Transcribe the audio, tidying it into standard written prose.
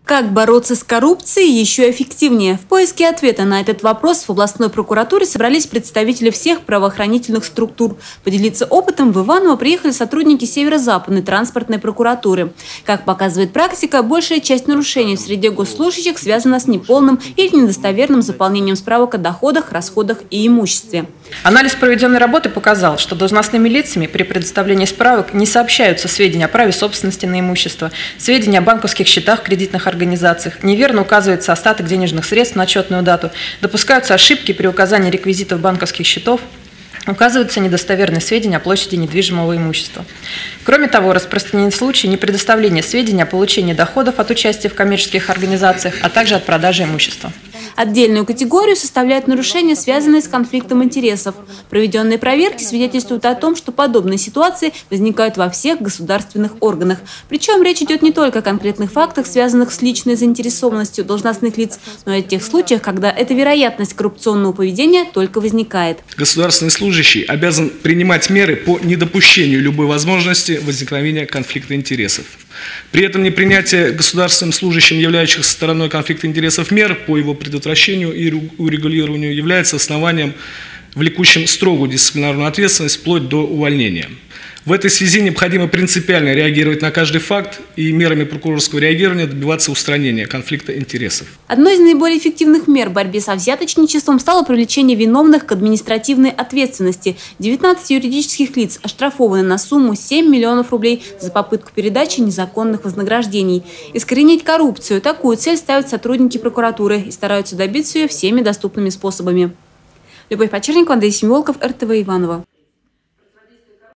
Как бороться с коррупцией еще эффективнее? В поиске ответа на этот вопрос в областной прокуратуре собрались представители всех правоохранительных структур. Поделиться опытом в Иваново приехали сотрудники Северо-Западной транспортной прокуратуры. Как показывает практика, большая часть нарушений в среде госслужащих связана с неполным или недостоверным заполнением справок о доходах, расходах и имуществе. Анализ проведенной работы показал, что должностными лицами при предоставлении справок не сообщаются сведения о праве собственности на имущество, сведения о банковских счетах кредитных организациях, неверно указывается остаток денежных средств на отчетную дату, допускаются ошибки при указании реквизитов банковских счетов, указываются недостоверные сведения о площади недвижимого имущества. Кроме того, распространены случаи непредоставления сведений о получении доходов от участия в коммерческих организациях, а также от продажи имущества. Отдельную категорию составляют нарушения, связанные с конфликтом интересов. Проведенные проверки свидетельствуют о том, что подобные ситуации возникают во всех государственных органах. Причем речь идет не только о конкретных фактах, связанных с личной заинтересованностью должностных лиц, но и о тех случаях, когда эта вероятность коррупционного поведения только возникает. Государственный служащий обязан принимать меры по недопущению любой возможности возникновения конфликта интересов. При этом непринятие государственным служащим, являющихся стороной конфликта интересов, мер по его предотвращению и урегулированию является основанием, влекущим строгую дисциплинарную ответственность вплоть до увольнения. В этой связи необходимо принципиально реагировать на каждый факт и мерами прокурорского реагирования добиваться устранения конфликта интересов. Одной из наиболее эффективных мер в борьбе со взяточничеством стало привлечение виновных к административной ответственности. 19 юридических лиц оштрафованы на сумму 7 миллионов рублей за попытку передачи незаконных вознаграждений. Искоренить коррупцию – такую цель ставят сотрудники прокуратуры и стараются добиться ее всеми доступными способами. Любовь Почерникова, Андрей Семиволков, РТВ Иваново.